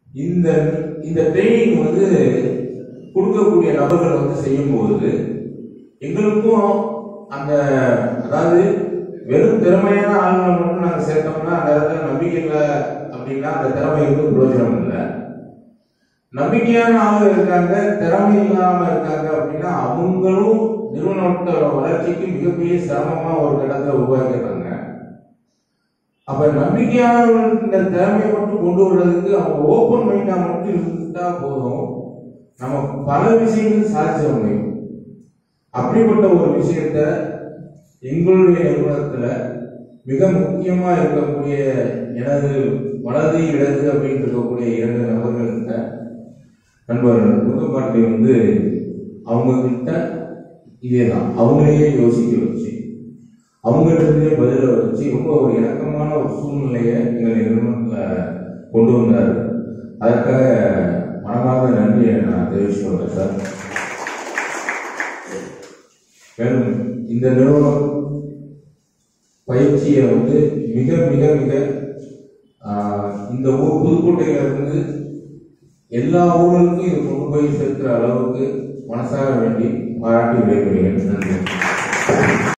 இந்த இந்த ட்ரைனிங் வந்து கொடுக்கக்கூடிய நபர்கள் வந்து செய்யும்போது எங்களுக்கும் அந்த அதாவது வெறும் திறமையான ஆளுங்களை மட்டும் நாங்கள் சேர்த்தோம்னா அந்த இடத்துல நம்பிக்கை இல்லை அப்படின்னா அந்த திறமை வந்து பிரயோஜனம் இல்லை. நம்பிக்கையான ஆளுங்க இருக்காங்க, திறமை இல்லாம இருக்காங்க அப்படின்னா அவங்களும் நிறுவனத்தோட வளர்ச்சிக்கு மிகப்பெரிய சிரமமா ஒரு கட்டத்துல உருவாக்கிறாங்க. அப்ப நம்பிக்கையானவர்கள் இந்த திறமையை மட்டும் கொண்டு வர்றதுக்கு அவங்க ஓப்பன் மைண்டா மட்டும் இருந்துட்டா போதும், நம்ம பல விஷயங்கள் சாதிச்சிட முடியும். அப்படிப்பட்ட ஒரு விஷயத்த எங்களுடைய நிறுவனத்துல மிக முக்கியமா இருக்கக்கூடிய எனது வலது இடது அப்படின்னு இருக்கக்கூடிய 2 நபர்கள்கிட்ட நண்பர்கள் குடும்பப்பாட்டை வந்து அவங்க கிட்ட இதேதான் அவங்களையே யோசிக்க வச்சு அவங்ககிட்டே பதில வச்சு ரொம்ப ஒரு இணக்கமான ஒரு சூழ்நிலையை எங்கள் நிறுவனத்துல கொண்டு வந்தார். அதற்காக மனமார்ந்த நன்றியை நான் தெரிவிச்சு கொள்றேன் சார். மேலும் இந்த நிறுவனம் பயிற்சியை வந்து மிக மிக மிக இந்த ஊர் புதுக்கோட்டையில இருந்து எல்லா ஊர்களுக்கும் இது கொண்டு போய் சேர்க்கிற அளவுக்கு மனசார வேண்டி பாராட்டி விடைபெறுகிறேன். நன்றி.